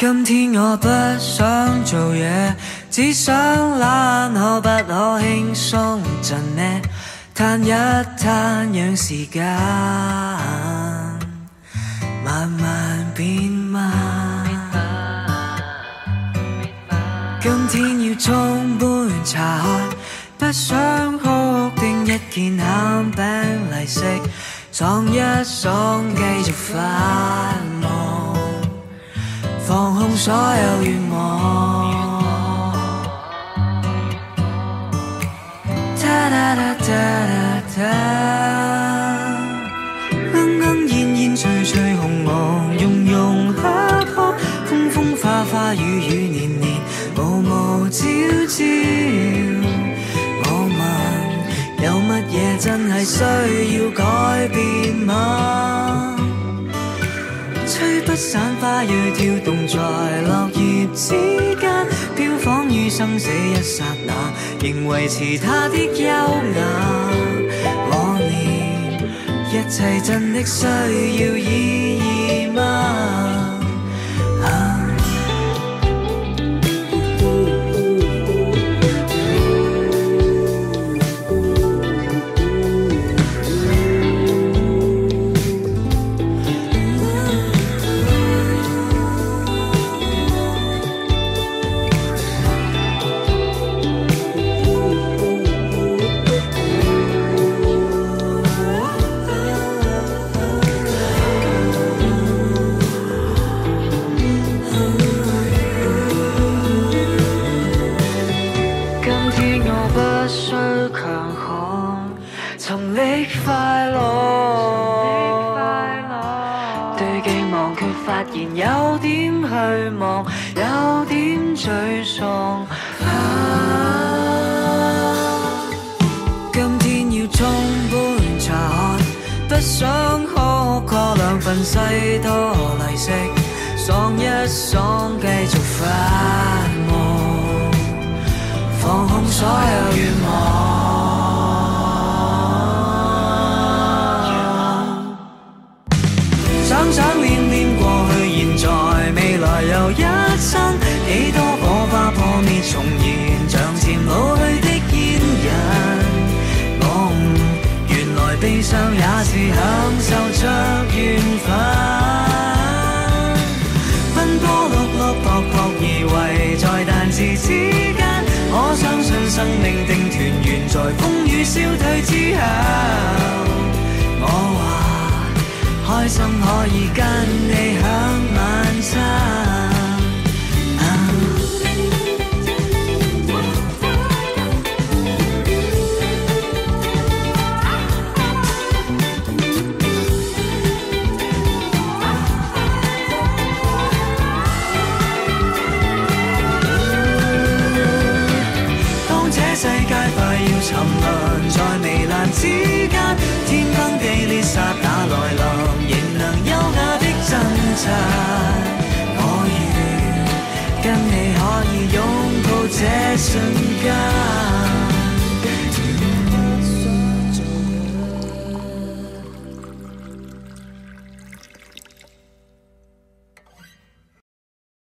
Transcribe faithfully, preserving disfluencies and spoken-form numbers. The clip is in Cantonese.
今天我不想做嘢，只想懶，可不可輕鬆陣呢？攤一攤，讓時間慢慢變慢。今天要沖杯茶喝，不想哭定一件餡餅嚟食，爽一爽繼續發夢，放空所有願望。噠噠噠噠噠噠，鶯鶯燕燕翠翠紅紅融融黑黑，風風花花雨雨年年無無朝朝。我問有乜嘢真係需要改變嗎？吹不散花蕊跳動在落葉之間，飄芳於生死一剎那，仍維持它的優雅。我念一切真的需要意義嗎？啊尋覓快樂，對鏡望卻發現有點虛妄，有點沮喪。啊、今天要沖杯茶喝，不想哭，過兩份西多利息，爽一爽繼續發夢，放空所有願望。想想念念過去現在未來又一生，幾多火花破滅重燃，像漸老去的煙癮。我悟原來悲傷也是享受着緣分，奔波碌碌撲撲而為在彈指之間，我相信生命定團圓在風雨消退之後。我話開心可以跟你享晚餐。當這世界快要沉淪在糜爛之間，天崩地裂剎那來臨，仍能優雅的掙扎。我願跟你可以擁抱這瞬